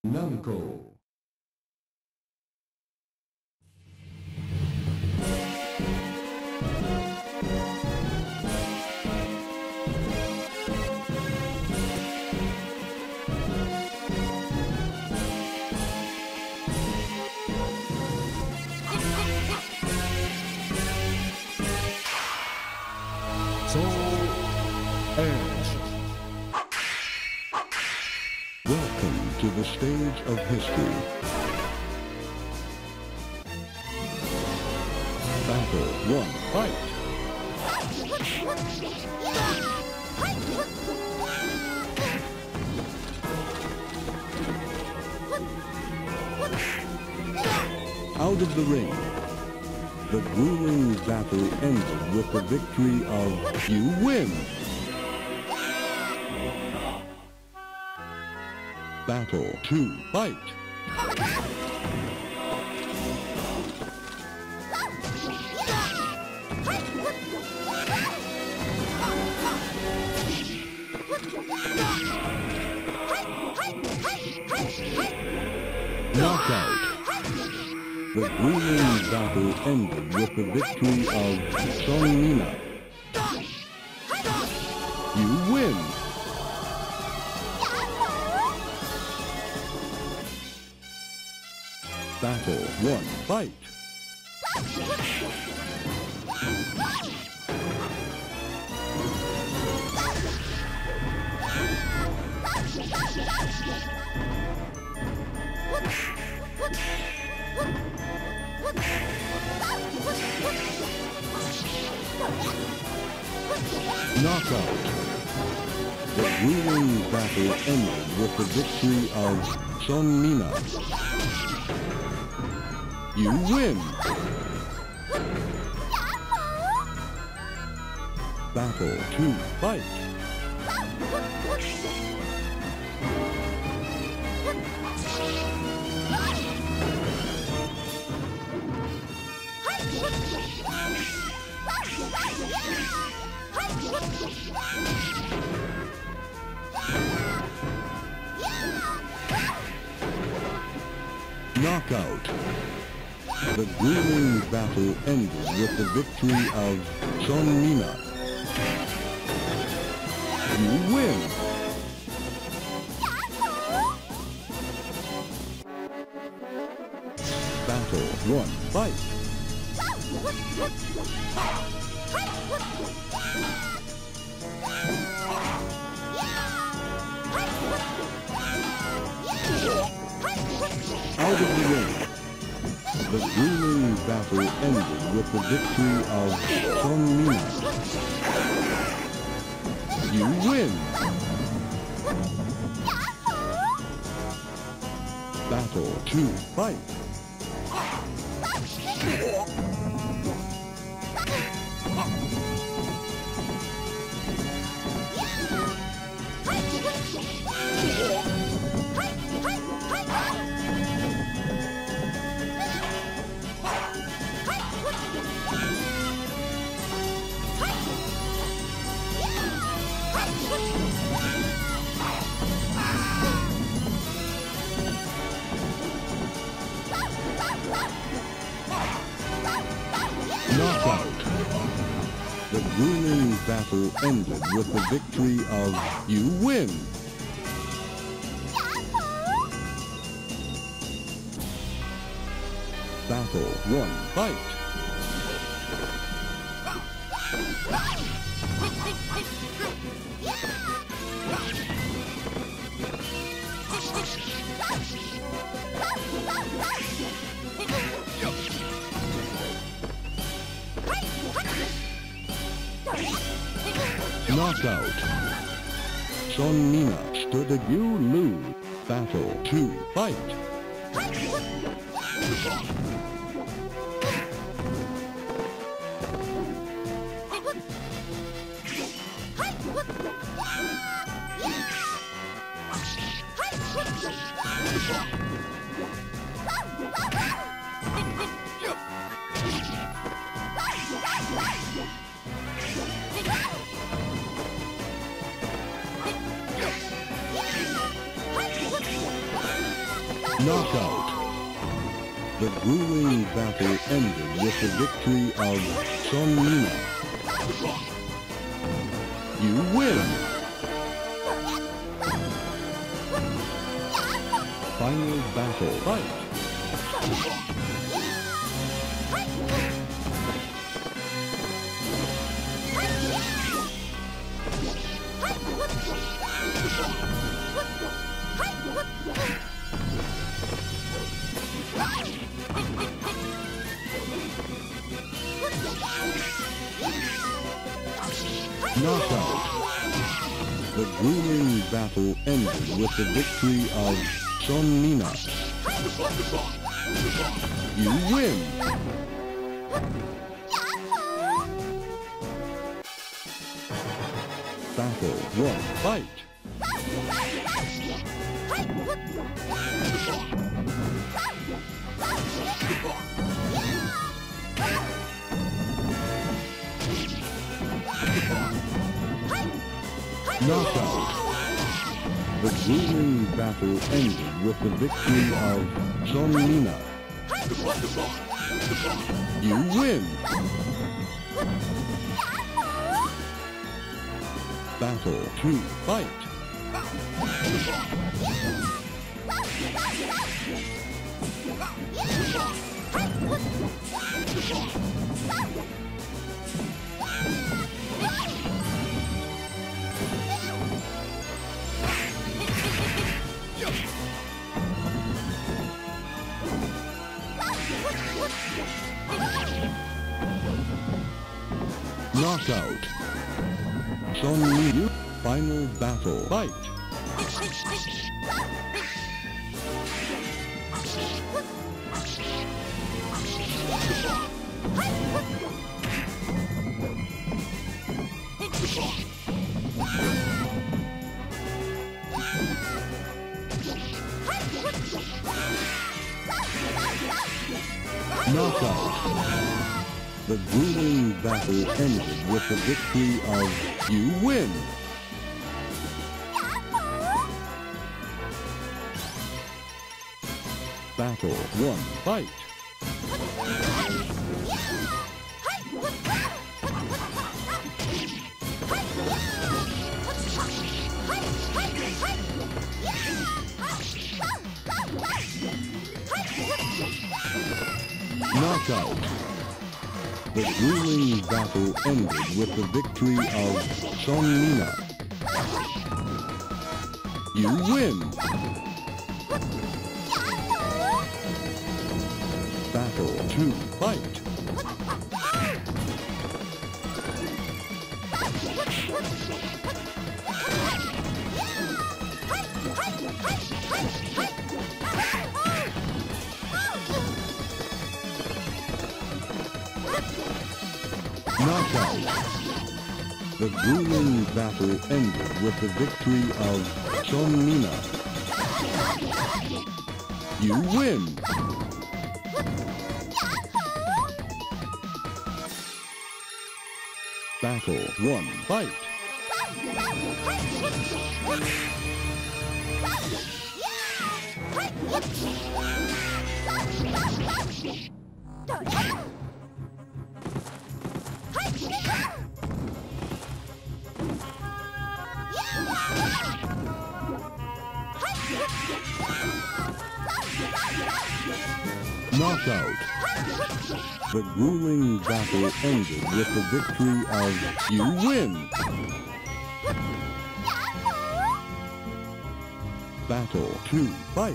Namco. Welcome to the stage of history. Battle 1, fight! Out of the ring. The grueling battle ended with the victory of You Win! Battle 2, fight! Knockout! The grueling battle ended with the victory of Seung Mina. You win! Battle 1, fight! Knockout! The grueling battle ended with the victory of Seung Mina. You win! Battle 2, fight! Knockout! The grueling battle ended with the victory of Seung Mina. You win! Battle 1, fight! Out of the ring. The grueling battle ended with the victory of Seung Mina. You win! Battle 2, fight! Knockout! The grueling battle ended with the victory of You Win! Battle 1, fight! Knockout! Seung Mina stood a You lose. Battle 2, fight! Knockout. The grueling battle ended with the victory of Seung Mina. You win! Final battle. Fight! Knockout. The grueling battle ended with the victory of Seung Mina. You win! Battle 1. Fight! Knockout. The grueling battle ended with the victory of Seung Mina. You win! Battle 2. Fight! Knockout. Seung Mina. Final battle. Fight. Knockout. The grueling battle ended with the victory of You Win. Battle 1. Fight. Knockout. The grueling battle ended with the victory of Seung Mina. You win! Battle 2. Fight! Knockout. The grueling battle ended with the victory of Seung Mina. You win! Battle 1. Fight! Knockout. The grueling battle ended with the victory of You Win. Battle 2. Fight.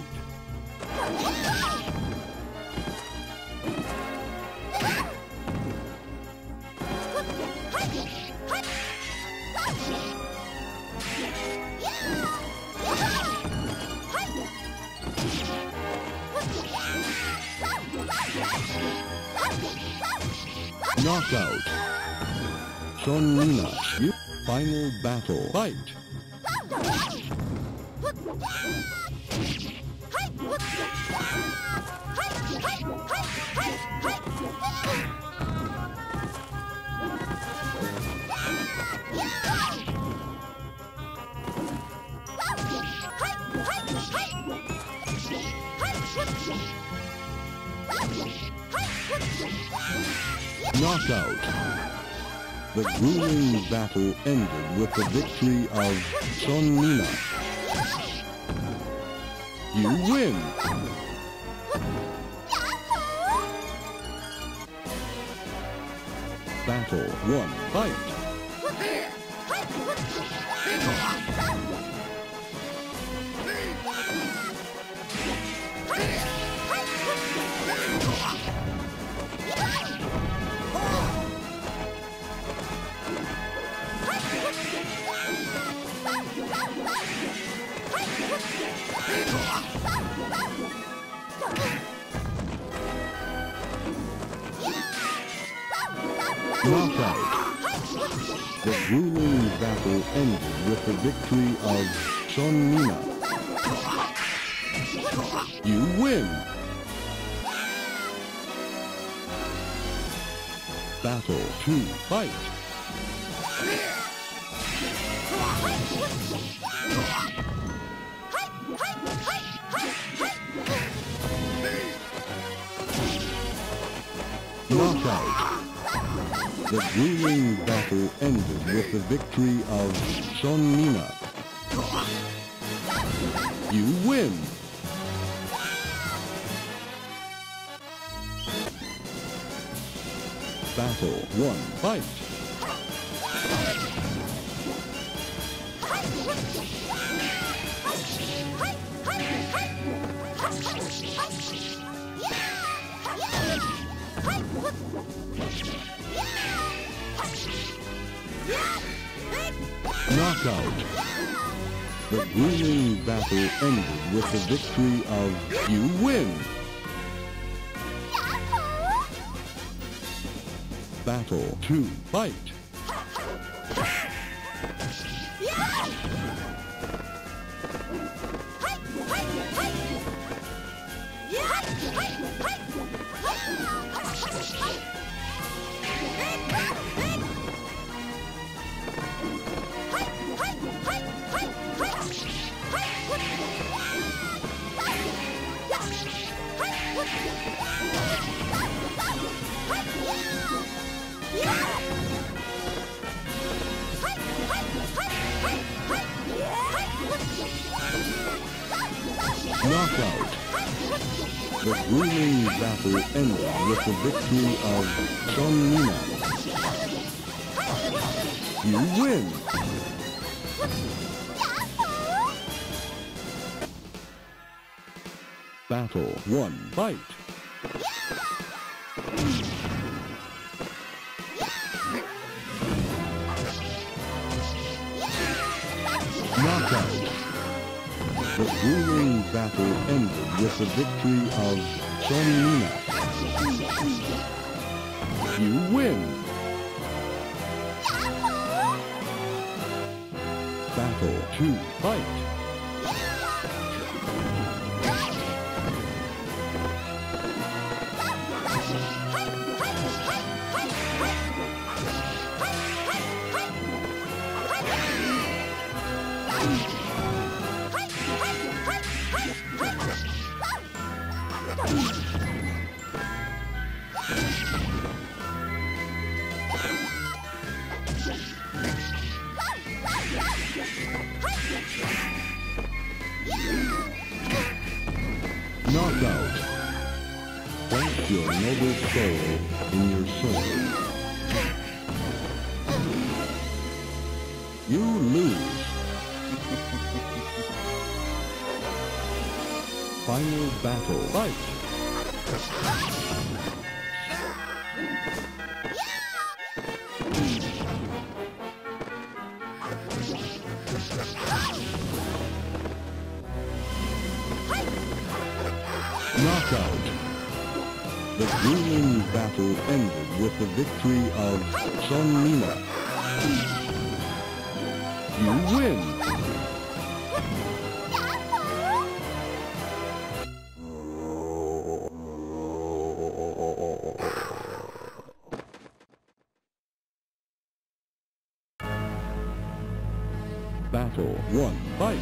Knockout. Seung Mina. Final battle. Fight. Knockout. The grueling battle ended with the victory of Seung Mina. You win! Battle 1, fight! Knockout. The grueling battle ended with the victory of Seung Mina. You win! Battle 2, fight! Knockout. The grueling battle ended with the victory of Seung Mina. You win! Battle 1, fight! Knockout. The grueling battle ended with the victory of you win. Battle 2, fight. Knockout. The grueling battle ended with the victory of Seung Mina. You win! Battle 1, fight! Knockout. The grueling battle ended with the victory of Seung Mina. You win! Battle 2, fight! Knockout. Place your noble soul in your sword. You lose. Final battle. Fight. Knockout. The grueling battle ended with the victory of Seung Mina. You win! Battle 1, fight!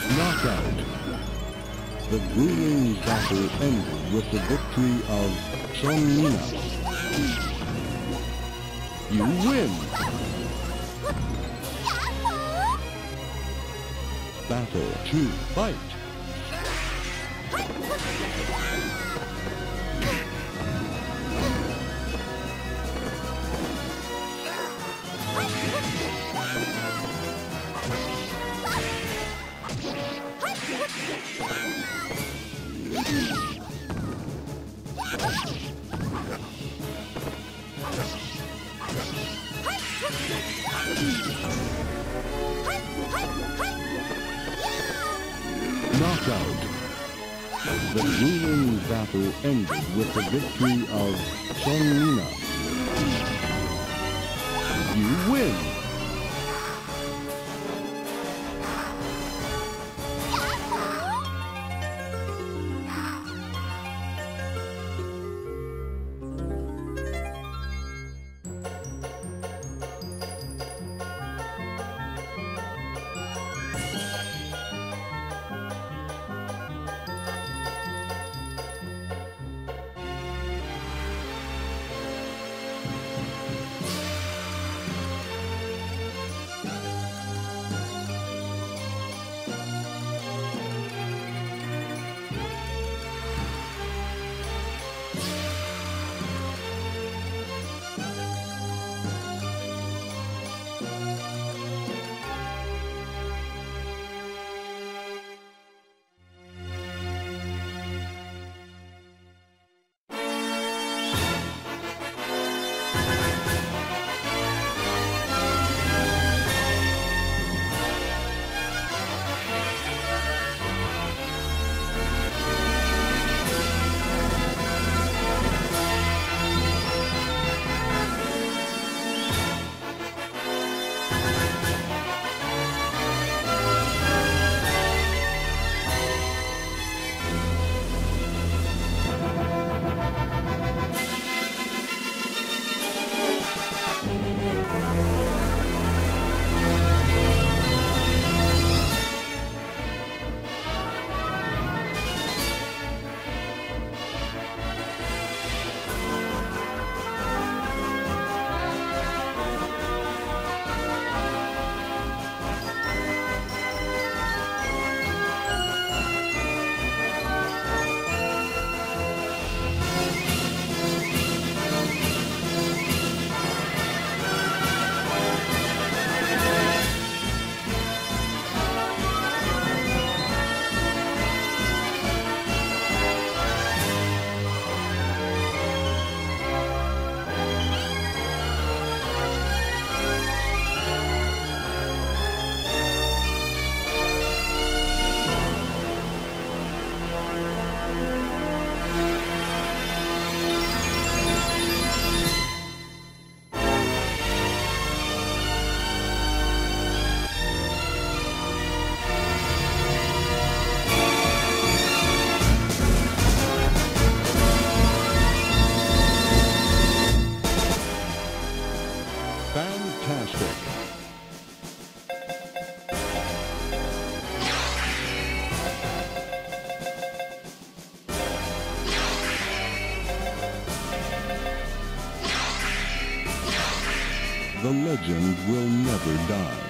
Knockout. The grueling battle ended with the victory of Seung Mina. You win! Battle 2, fight! Knockout. The grueling battle ended with the victory of Seung Mina. You win! Fantastic. The legend will never die.